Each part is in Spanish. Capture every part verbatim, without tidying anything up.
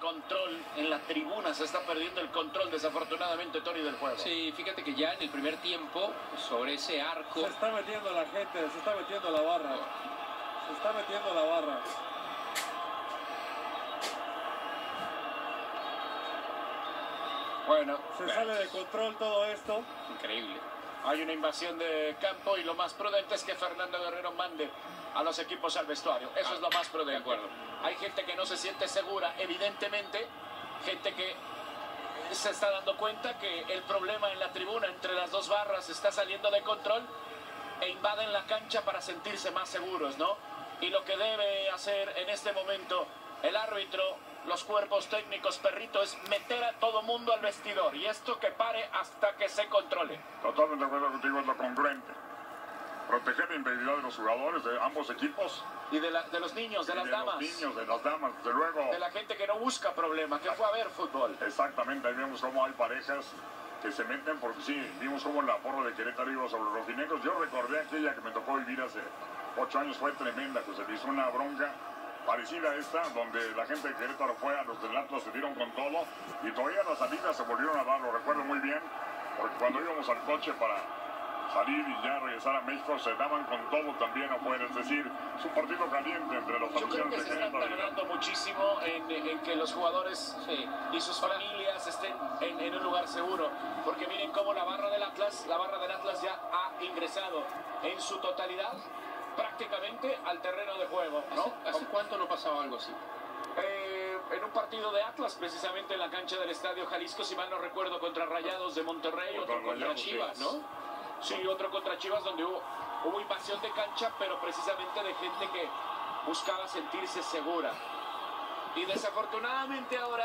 control en la tribuna, se está perdiendo el control desafortunadamente, Tony, del juego. Sí, fíjate que ya en el primer tiempo, sobre ese arco... Se está metiendo la gente, se está metiendo la barra. Se está metiendo la barra. Bueno, se sale de control todo esto. Increíble. Hay una invasión de campo y lo más prudente es que Fernando Guerrero mande a los equipos al vestuario. Eso ah, es lo más prudente. De acuerdo. Hay gente que no se siente segura, evidentemente. Gente que se está dando cuenta que el problema en la tribuna entre las dos barras está saliendo de control e invaden la cancha para sentirse más seguros, ¿no? Y lo que debe hacer en este momento el árbitro, los cuerpos técnicos, Perrito, es meter a todo mundo al vestidor y esto que pare hasta que se controle. Totalmente de acuerdo contigo, es lo congruente. Proteger la integridad de los jugadores de ambos equipos. Y de, la, de los niños, de y las de damas. De los niños, de las damas, desde luego. De la gente que no busca problemas, que fue a ver fútbol. Exactamente, ahí vemos cómo hay parejas que se meten, porque sí, vimos cómo la porra de Querétaro iba sobre los rojinegros. Yo recordé aquella que me tocó vivir hace ocho años, fue tremenda, que se le hizo una bronca parecida a esta, donde la gente de Querétaro fue a los del Atlas, se dieron con todo, y todavía las salidas se volvieron a dar, lo recuerdo muy bien, porque cuando íbamos al coche para salir y ya regresar a México, se daban con todo también afuera, es decir, es un partido caliente entre los aficionados de Querétaro. Yo creo que se están tardando muchísimo en, en que los jugadores sí, y sus familias estén en, en un lugar seguro, porque miren cómo la barra del Atlas, la barra del Atlas ya ha ingresado en su totalidad prácticamente al terreno de juego, ¿no? ¿Hace, hace cuánto no pasaba algo así? Eh, en un partido de Atlas, precisamente en la cancha del Estadio Jalisco, si mal no recuerdo, contra Rayados de Monterrey, contra otro contra Rayados, Chivas, sí. ¿no? Sí, otro contra Chivas, donde hubo, hubo invasión de cancha, pero precisamente de gente que buscaba sentirse segura. Y desafortunadamente ahora,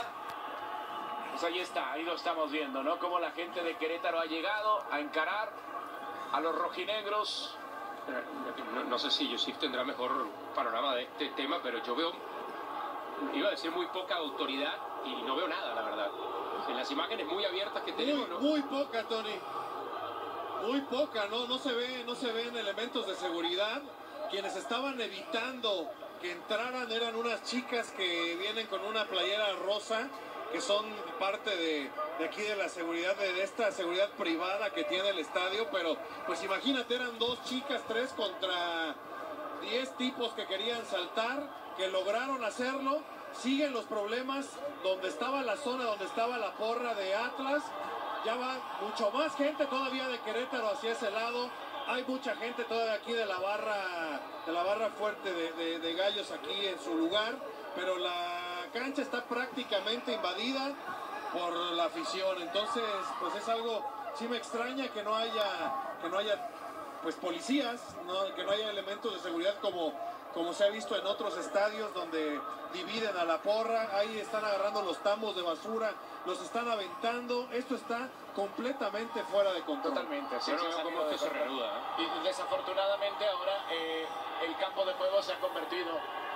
pues ahí está, ahí lo estamos viendo, ¿no? Como la gente de Querétaro ha llegado a encarar a los rojinegros. No, no sé si Yusif tendrá mejor panorama de este tema, pero yo veo, iba a decir muy poca autoridad y no veo nada, la verdad. En las imágenes muy abiertas que tenemos, muy, ¿no? Muy poca, Tony. Muy poca, ¿no? No se ve, no se ven elementos de seguridad. Quienes estaban evitando que entraran eran unas chicas que vienen con una playera rosa, que son parte de, de aquí de la seguridad, de, de esta seguridad privada que tiene el estadio, pero pues imagínate, eran dos chicas, tres contra diez tipos que querían saltar, que lograron hacerlo. Siguen los problemas donde estaba la zona, donde estaba la porra de Atlas. Ya va mucho más gente todavía de Querétaro hacia ese lado. Hay mucha gente todavía aquí de la barra, de la barra fuerte de, de, de Gallos aquí en su lugar, pero la cancha está prácticamente invadida por la afición. Entonces, pues es algo, sí me extraña que no haya, que no haya, pues policías, ¿no? Que no haya elementos de seguridad como, como se ha visto en otros estadios donde dividen a la porra. Ahí están agarrando los tambos de basura, los están aventando. Esto está completamente fuera de control. Totalmente. Yo no veo cómo esto se reanuda, ¿eh? Y desafortunadamente ahora eh, el campo de juego se ha convertido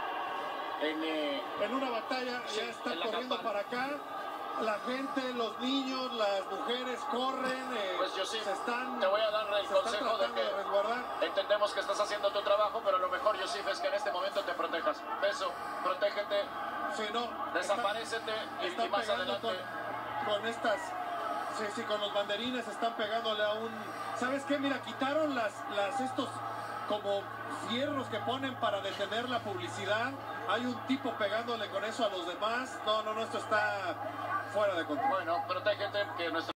en... Eh, en una batalla. Sí, ya están corriendo para acá. La gente, los niños, las mujeres corren. Eh, pues yo sí, se están, te voy a dar el consejo de que de entendemos que estás haciendo tu trabajo, pero lo mejor, Yusif, es que en este momento te protejas. Beso, protégete, sí, no, desaparécete están, y, están y más adelante. Con, con estas, sí, sí, con los banderines están pegándole a un... ¿Sabes qué? Mira, quitaron las, las estos como fierros que ponen para detener la publicidad. Hay un tipo pegándole con eso a los demás. No, no, no, esto está fuera de control. Bueno, protégete, que nuestro...